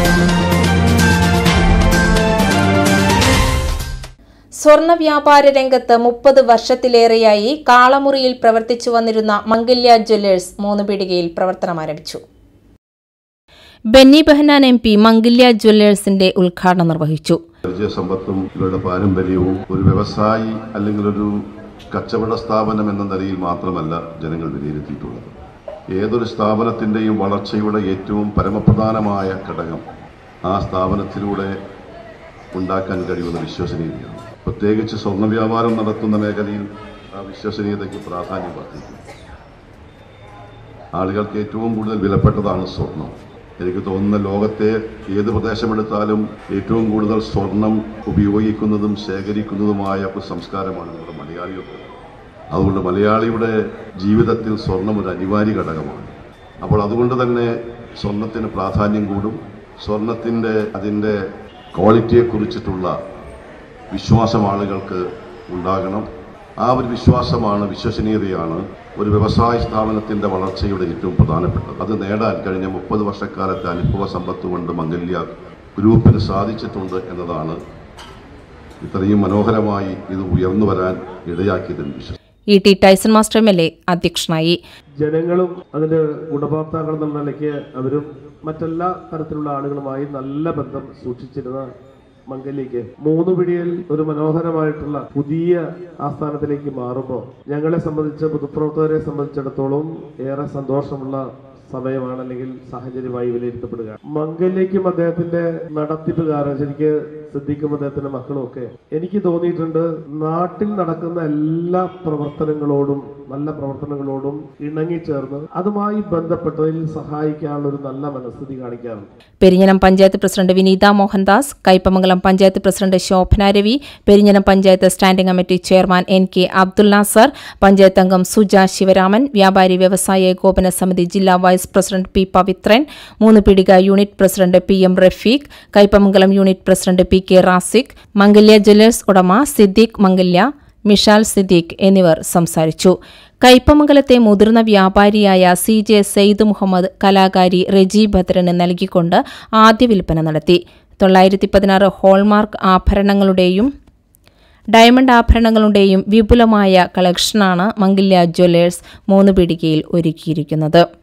സ്വർണ്ണ വ്യാപാര രംഗത്ത് 30 വർഷത്തിലേറെയായി കാളമുറിയിൽ പ്രവർത്തിച്ചു വന്നിരുന്ന മംഗല്യ ജ്വല്ലേഴ്സ് 3 പീടികയിൽ പ്രവർത്തനം ആരംഭിച്ചു. ബെന്നി ബെഹനാൻ MP മംഗല്യ ജ്വല്ലേഴ്സിന്റെ ഉദ്ഘാടനം നിർവഹിച്ചു. പരിചയസമ്പത്തും ഇവരുടെ പാരമ്പര്യവും ഒരു വ്യവസായി അല്ലെങ്കിൽ ഒരു കച്ചവട സ്ഥാപനം എന്ന നിലയിൽ മാത്രമല്ല ജനങ്ങൾ വിലയിരുത്തിയിട്ടുള്ളത്. ഏതൊരു സ്ഥാപനത്തിന്റെയും വളർച്ചയുടെ ഏറ്റവും പരമപ്രധാനമായ ഘടകം ആ സ്ഥാപനത്തിലൂടെ ഉണ്ടാക്കാൻ കഴിയുന്ന വിശ്വസനീയതയാണ്. പ്രത്യേകിച്ച് സ്വർണ്ണ വ്യാപാരം നടത്തുന്ന മേഖലയിൽ ആ വിശ്വസനീയതയ്ക്ക് പ്രാധാന്യം വർദ്ധിക്കും. ആളുകൾക്ക് ഏറ്റവും കൂടുതൽ വിലപ്പെട്ടതാണ് സ്വർണം. എനിക്ക് തോന്നുന്ന ലോകത്തെ ഏത് പ്രദേശമെടുത്താലും ഏറ്റവും കൂടുതൽ സ്വർണം ഉപയോഗിക്കുന്നതും ശേഖരിക്കുന്നതുമായ ഒരു സംസ്കാരമാണ് നമ്മുടെ മലയാളികൾക്ക്. അതുകൊണ്ട് മലയാളിയുടെ ജീവിതത്തിൽ സ്വർണം ഒരു അനിവാര്യ ഘടകമാണ്. അപ്പോൾ അതുകൊണ്ട് തന്നെ സ്വർണത്തിന് പ്രാധാന്യം കൂടും. സ്വർണത്തിൻ്റെ അതിൻ്റെ ക്വാളിറ്റിയെക്കുറിച്ചിട്ടുള്ള വിശ്വാസം ആളുകൾക്ക് ഉണ്ടാകണം. ആ ഒരു വിശ്വാസമാണ്, വിശ്വസനീയതയാണ് ഒരു വ്യവസായ സ്ഥാപനത്തിൻ്റെ വളർച്ചയുടെ ഏറ്റവും പ്രധാനപ്പെട്ടത്. അത് നേടാൻ കഴിഞ്ഞ 30 വർഷക്കാലത്തെ അനുഭവ സമ്പത്ത് കൊണ്ട് മംഗല്യ ഗ്രൂപ്പിന് സാധിച്ചിട്ടുണ്ട് എന്നതാണ് ഇത്രയും മനോഹരമായി ഇത് ഉയർന്നു വരാൻ ഇടയാക്കിയതെന്ന് വിശ്വസിക്കുന്നു. E.T. ടൈസൺ മാസ്റ്റർ MLA അധ്യക്ഷനായി. ജനങ്ങളും അതിന്റെ ഗുണഭോക്താക്കൾ എന്ന നിലയ്ക്ക് അവരും മറ്റെല്ലാ തരത്തിലുള്ള ആളുകളുമായി നല്ല ബന്ധം സൂക്ഷിച്ചിരുന്ന മംഗല്യയ്ക്ക് 3 പിടിയിൽ ഒരു മനോഹരമായിട്ടുള്ള പുതിയ ആസ്ഥാനത്തിലേക്ക് മാറുമ്പോൾ ഞങ്ങളെ സംബന്ധിച്ച് പൊതുപ്രവർത്തകരെ സംബന്ധിച്ചിടത്തോളം ഏറെ സന്തോഷമുള്ള സമയമാണ്, അല്ലെങ്കിൽ സാഹചര്യമായി വിലയിരുത്തപ്പെടുക. മംഗല്യയ്ക്കും അദ്ദേഹത്തിന്റെ നടത്തിപ്പുകാരൻ ശരിക്ക് സിദ്ദീഖും അദ്ദേഹത്തിന്റെ മക്കളും ഒക്കെ എനിക്ക് തോന്നിയിട്ടുണ്ട് നാട്ടിൽ നടക്കുന്ന എല്ലാ പ്രവർത്തനങ്ങളോടും നല്ല പ്രവർത്തനങ്ങളോടും ഇണങ്ങിച്ചേർന്ന് അതുമായി ബന്ധപ്പെട്ടതിൽ സഹായിക്കാനുള്ള ഒരു നല്ല മനസ്ഥിതി കാണിക്കാറുണ്ട്. Perinjanam panchayat president Vineetha Mohandas, Kaipamangalam panchayat president Shobhana Ravi, Perinjanam panchayat standing committee chairman NK Abdul Nasar, panchayat അംഗം സുജ ശിവരാമൻ, വ്യാപാരി വ്യവസായ ഏകോപന സമിതി ജില്ലാ vice president P Pavithran, 3 Peedika unit president PM Rafeeq, Kaipamangalam unit president PK Raziq, Mangalya jewellers ഉടമ സിദ്ദീഖ് മംഗല്യ, മിഷാൽ സിദ്ദീഖ് എന്നിവർ സംസാരിച്ചു. കയ്പമംഗലത്തെ മുതിർന്ന വ്യാപാരിയായ CJ സെയ്ദ് മുഹമ്മദ് കലാകാരി റെജി ഭദ്രന് നൽകിക്കൊണ്ട് ആദ്യ വിൽപ്പന നടത്തി. 916 ഹോൾമാർക്ക് ആഭരണങ്ങളുടെയും ഡയമണ്ട് ആഭരണങ്ങളുടെയും വിപുലമായ കളക്ഷനാണ് മംഗല്യ ജ്വല്ലേഴ്സ് 3 പീടികയിൽ ഒരുക്കിയിരിക്കുന്നത്.